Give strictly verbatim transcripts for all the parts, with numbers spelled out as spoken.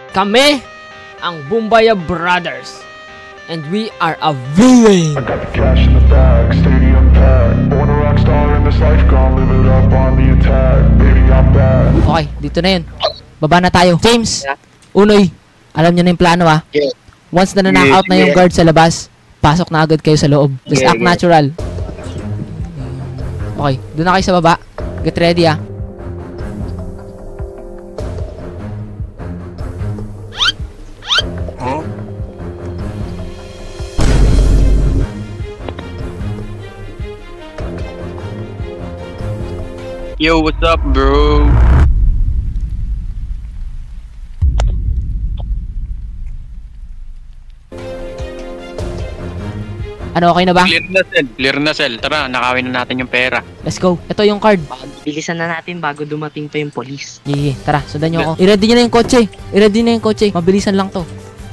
Kami ang Bumbaya Brothers. And we are a villain. I got the cash in the bag, stadium packed. Born a rock star in this life, gonna live it up on the attack. Baby, I'm bad. Okay, dito na yun. Baba na tayo. James, Unoy, alam niyo na yung plano ha? Yeah. Once na na-knock out na yung guard sa labas, pasok na agad kayo sa loob. Just Yeah, act yeah. natural. Okay, doon na kayo sa baba. Get ready ha. Yo, what's up, bro? Ano, okay na ba? Clear na cell. Clear na cell. Tara, nakawin na natin yung pera. Let's go. Ito yung card. Bilisan na natin bago dumating pa yung police. Yeah, tara, sundan nyo ako. I-ready nyo na yung kotse. I-ready na yung kotse. Mabilisan lang to.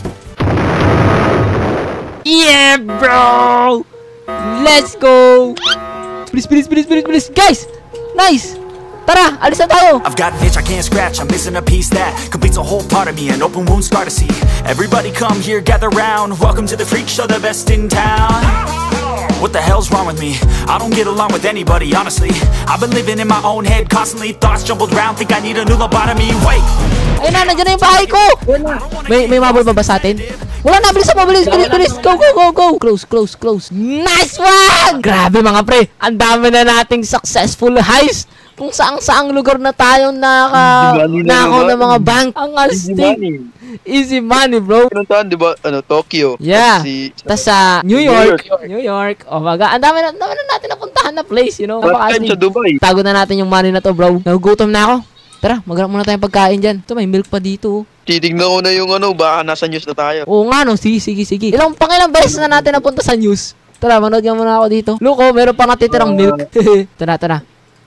Yeah, bro! Let's go! Bilis, bilis, bilis, bilis, bilis. Guys! Nice! Tara, alis na tayo! I've got an itch I can't scratch, I'm missing a piece that completes a whole part of me, an open wound scar to see. Everybody come here, gather round, welcome to the freak show, the best in town. What the hell's wrong with me? I don't get along with anybody, honestly. I've been living in my own head constantly, thoughts jumbled round, think I need a new lobotomy. Wait! Ayun na, nandiyan na yung bahay ko! May, may mabul pa ba sa atin? Wala na, bilis na, bilis, bilis, bilis! Go, go, go, go! Close, close, close! Nice one! Grabe mga pre! Ang dami na nating successful heist! Kung saang-saang lugar na tayo naka nakaw ng mga bank. Ang astig. Easy money, bro. Pinuntahan, di ba? Ano, Tokyo. Yeah. Si... Tapos sa New York. New York. Oh my God. Ang dami na, dami na natin napuntahan na place, you know. Last time sa Dubai. Tago na natin yung money na to, bro. Nagugutom na ako. Tara, maghanap muna tayong pagkain dyan. Ito, may milk pa dito. Titignan ko na yung ano, baka nasa news na tayo. Oo nga, no. Sige, sige, sige. Ilang, pangilang beses na natin napunta sa news. Tara, manood nga muna ako dito. Look, oh, meron pa natitirang milk. Tara, tara.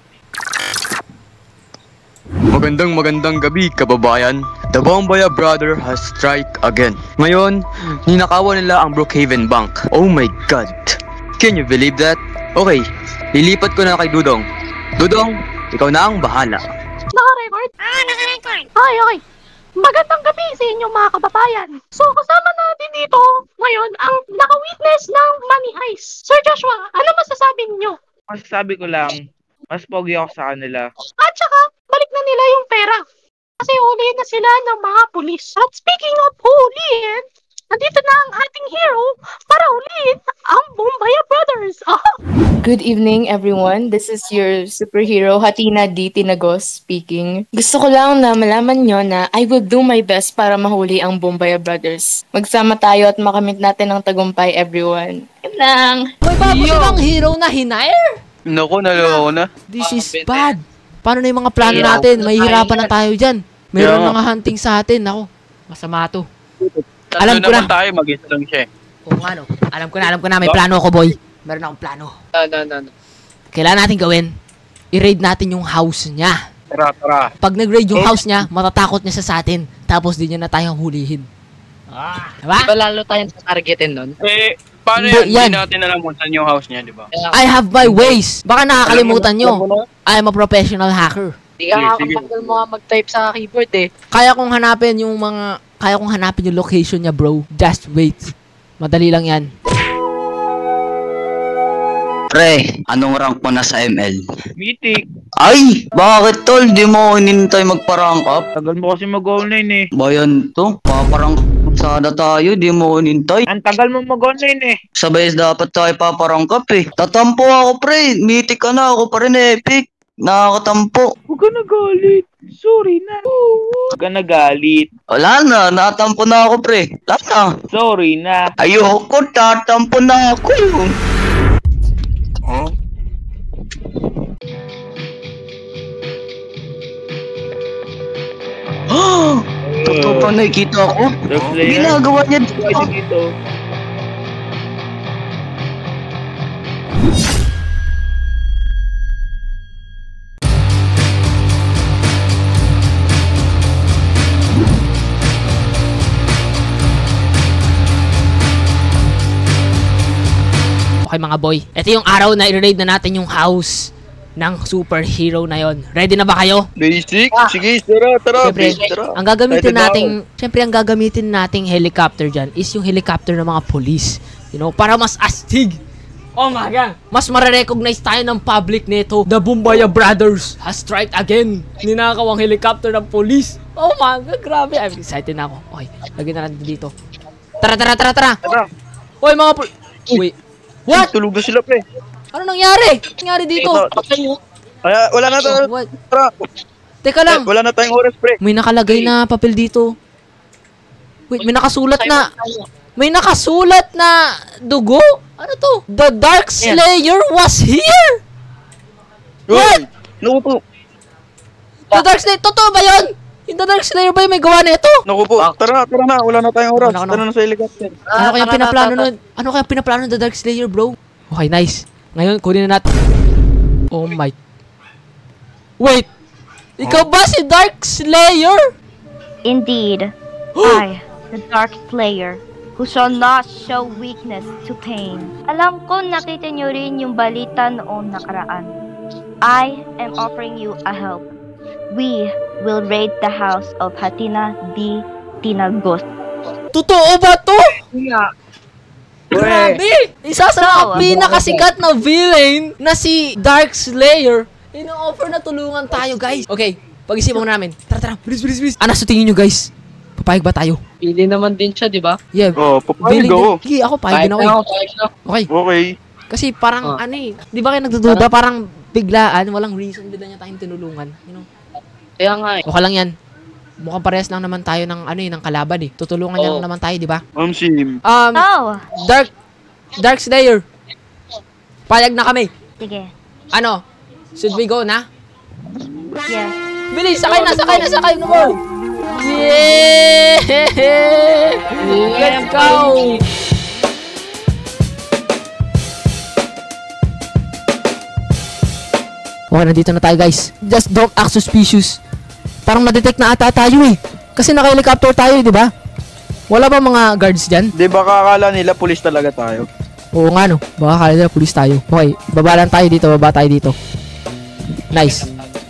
Magandang magandang gabi, kababayan. The Bumbaya Brother has strike again. Ngayon, ninakawan nila ang Brookhaven Bank. Oh my God. Can you believe that? Okay, lilipat ko na kay Dudong. Dudong, ikaw na ang bahala. Naka-record? Ah, naka-record. Ay, okay. Magandang gabi sa inyo mga kababayan. So, kasama natin dito ngayon ang naka-witness ng money heist. Sir Joshua, ano masasabi ninyo? Masasabi ko lang, mas pogi ako sa kanila. At saka, balik na nila yung pera. Kasi huliin na sila ng mga pulis. At speaking of huliin, nandito na ang ating hero para huliin ang Bumbaya Brothers. Good evening, everyone. This is your superhero, Hatina D. Tinagos speaking. Gusto ko lang na malaman nyo na I will do my best para mahuli ang Bumbaya Brothers. Magsama tayo at makamit natin ang tagumpay, everyone. Yan lang. May bago silang hero na hinire? Naku, naloko na. This is bad. Paano na yung mga plano natin? Mahihirapan na tayo dyan. Meron Yeah. mga hunting sa atin. Ako, masama to. Tatlo Alam ko naman na. tayo, mag-isa lang siya. Oo nga no. Alam ko na, alam ko na. May plano ako, boy. Meron akong plano. No, no, no, no. Kailangan natin gawin, i-raid natin yung house niya. Tara, tara. Pag nag-raid yung house niya, matatakot niya sa atin. Tapos di niya na tayong hulihin. Ah, diba? Di ba lalo tayong targetin nun? Eh, paano Hindi, yan? yan. Hindi natin alam kung saan yung house niya, di ba? I have my ways. Baka nakakalimutan nyo. I am a professional hacker. Di ka Sige, sige. kakapagal mo nga mag-type sa keyboard eh. Kaya kong hanapin yung mga... Kaya kong hanapin yung location niya, bro. Just wait. Madali lang yan. Pre, anong rank mo na sa M L? Mythic. Ay! Bakit tol? Di mo hinintay magpa-rank up? Tagal mo kasi mag-online eh. Bayan to? Paparang sana tayo, di mo hinintay. Ang tagal mo mag-online eh. Sabay dapat tayo paparangk up eh. Tatampo ako pre, mythic ka na, ako pa rin epic. Nakakatampo. Huwag ka nagalit. Sorry na. Huwag ka nagalit. Wala na, natampo na ako pre. Wala na. Sorry na. Ayoko, tatampo na ako. Huh? Totoo pa nakikita ako. Ginagawa niya dito. dito. Okay mga boy, ito yung araw na i-raid na natin yung house ng superhero na yon. Ready na ba kayo? Basic? Sige, tara, tara, Siyempre, basic, tara. ang gagamitin Excited na nating, siyempre ang gagamitin nating helicopter dyan is yung helicopter ng mga police. You know, para mas astig. Oh my God! Mas mare-recognize tayo ng public nito. The Bumbaya Brothers has strike again. Ninakaw ang helicopter ng police. Oh my God, grabe. I'm excited na ako. Okay, lagyan na natin dito. Tara, tara, tara, tara. Tara. Hoy, mga pol... Wait. What? Tulog na sila, pre. Ano nangyari? Ano nangyari dito? Ay, wala na tayo. Oh, what? Tara. Teka lang. Eh, wala na tayong oras, pre. May nakalagay na papel dito. Wait, may nakasulat na... May nakasulat na dugo? Ano to? The Dark Slayer was here! What? Naku po. The Dark Slayer, totoo ba yun? Yung The Dark Slayer ba yung may gawa na ito? Naku po. Tara, tara na. Wala na tayong oras. Ano, ano? Tara na sa helicopter. Ano kaya pinaplano nun? Ano kaya pinaplano ng The Dark Slayer, bro? Okay, nice. Ngayon, kunin na natin. Oh my... Wait! Ikaw ba si Dark Slayer? Indeed, I, the Dark Slayer, who shall not show weakness to pain. Alam ko nakita niyo rin yung balita noong nakaraan. I am offering you a help. We will raid the house of Hatina D. Tinagos. Totoo ba to? Yeah. Grabe! Isa sa mga So, pinakasikat na villain na si Dark Slayer. Ino-offer na tulungan tayo, guys. Okay, pag-isipan mo namin. Tara, tara. Bilis, bilis, bilis. Ano sa tingin nyo, guys? Papayag ba tayo? Pili naman din siya, di ba? Yeah. Oh, papayag Willing ako. din. Sige, ako payag din ako. eh. Payag na ako. Okay. Okay. Kasi parang Oh. ano eh. Di ba kayo nagdududa? Parang biglaan. Walang reason din niya tayong tinulungan. You know? Kaya nga eh. Okay lang yan. Mukhang parehas lang naman tayo ng ano eh, ng kalaban eh. Tutulungan niya Oh. lang naman tayo, di ba? Ma'am Sim. Um, Oh, Dark, Dark Slayer. Payag na kami. sige. Ano? Should we go na? Yes. Bilis, sakay na, sakay na, sakay na mo! Yeah! Let's go! Okay, nandito na tayo guys. Just don't act suspicious. Parang na-detect na ata tayo eh. Kasi naka-helicopter tayo eh, di ba? Wala ba mga guards dyan? Di ba kakala nila pulis talaga tayo? Oo nga no. Baka kala nila pulis tayo. Okay, baba lang tayo dito, baba tayo dito. Nice.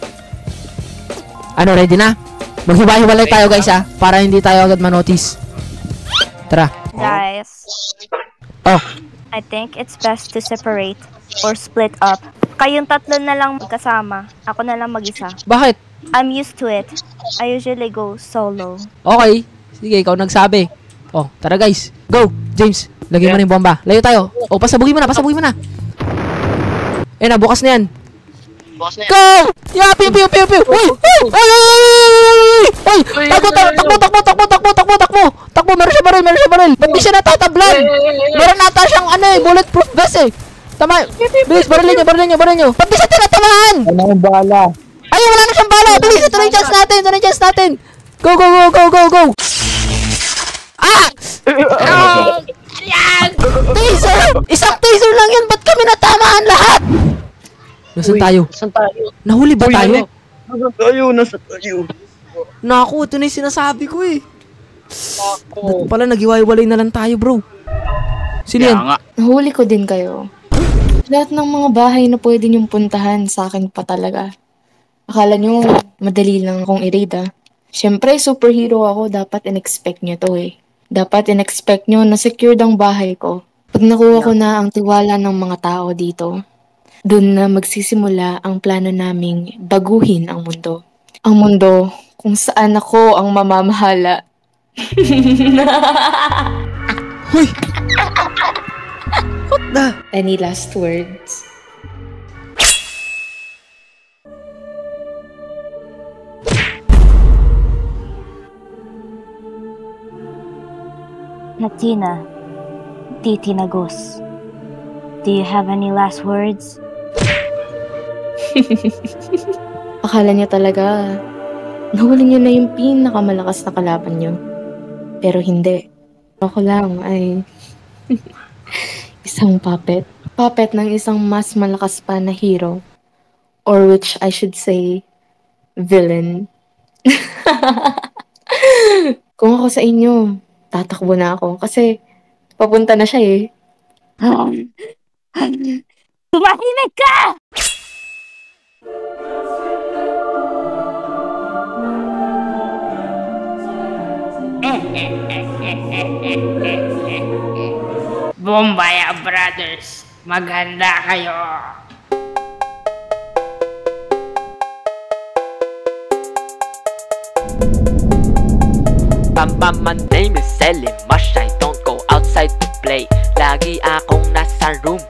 Ano, ready na? Maghiwa-hiwalay tayo guys ha, para hindi tayo agad manotice. Tara. Guys, Oh, I think it's best to separate or split up. Kayong tatlo na lang magkasama. Ako na lang mag-isa. bakit? I'm used to it. I usually go solo. Okay. Sige, ikaw nagsabi. Oh, tara guys. Go, James. Lagyan mo na yung bomba. Layo tayo. Oh, pasabugin mo na, pasabugin mo na. Eh na, bukas na yan. Bukas na yan. Go! Yeah, piu, piu, piu, piu. Uy! Uy! Uy! Uy! Uy! Takbo, takbo, takbo, takbo, takbo, takbo, takbo, takbo. Takbo, meron siya baril, meron siya baril. Ba't di siya natatablan? Meron nata siyang ano eh, bulletproof vest eh. Tama. Bilis, barilin niyo, barilin niyo, barilin niyo. Ba't di siya tinatamaan? Ano yung bala? Ay, wala na siyang bala. Bilis, ito na yung chance natin, ito na yung chance natin. Go, go, go, go, go, go. Ah! Ah! Yan! Taser! Isang taser lang yan. Ba't kami natamaan lahat? Nasaan tayo? Saan tayo? Nahuli ba tayo? Nasa tayo, nasa tayo. Naku, ito na yung sinasabi ko eh. Ako. Ba't pala nagiwaiwalay na lang tayo, bro? Sino Kaya yan? nga. Nahuli ko din kayo. Lahat ng mga bahay na pwede niyong puntahan sa akin pa talaga. Akala niyo madali lang akong i-raid ah. Siyempre, superhero ako. Dapat in-expect niyo to eh. Dapat in-expect niyo na secured ang bahay ko. Pag nakuha ko na ang tiwala ng mga tao dito, dun na magsisimula ang plano naming baguhin ang mundo. Ang mundo kung saan ako ang mamamahala. Hoy! What the? Any last words? Natina, D. Tinagos. Do you have any last words? Akala niya talaga, nahuli niyo na yung pinakamalakas na kalaban niyo. Pero hindi. Ako lang ay isang puppet. Puppet ng isang mas malakas pa na hero. Or which I should say, villain. Kung ako sa inyo, tatakbo na ako. Kasi, papunta na siya eh. Tumahimik ka! Bombaya Brothers, maghanda kayo. Pam pam, my name is Selim Mash. I don't go outside to play. Lagi akong nasa room.